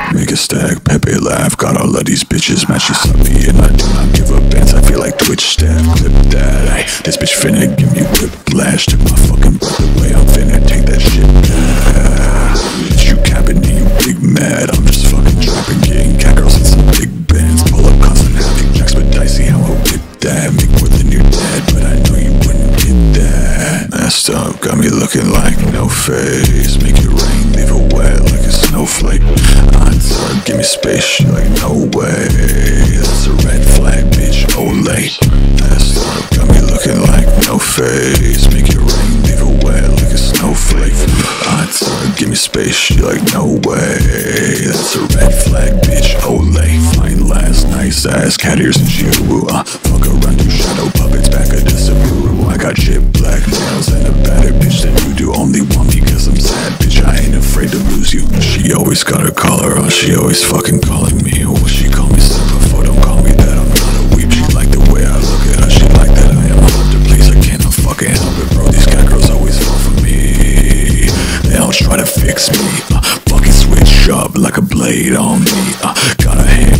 Make a stack, Pepe laugh. Got all of these bitches mad, she suck me and I do not give up bands. I feel like Twitch staff, clip that. Ay, this bitch finna give me whiplash. Took my fucking breath away, I'm finna take that shit back. Bitch, you capping me, you big mad. I'm just fucking trapping, getting cat girls in some big bands. Pull up constant havoc, jacks but dicey, how I whip that. Make more than your dad, but I know you wouldn't get that. Messed up, got me looking like no face. Make it rain, leave it wet like a snowflake. Answer, give me space, she like no way. That's a red flag, bitch, Olay. Messed up, got me looking like no face. Make it rain, leave it wet like a snowflake. Answer, give me space, she like no way. That's a red flag, bitch, Olay. Fine last, nice ass, cat ears and Chihuahua. Fuck around, do shadow puppets back of the Subaru. I got jet black nails and a better bitch than you do. Only want me cause I'm sad, bitch, I ain't afraid to lose you. She always got her collar on, she always fucking calling me. What she call me before, don't call me that, I'm not a weep. She like the way I look at her, she like that I am hard to please. I cannot fucking help it, bro, these cat girls always fall for me. They always try to fix me, fucking switch up like a blade on me. Got a hand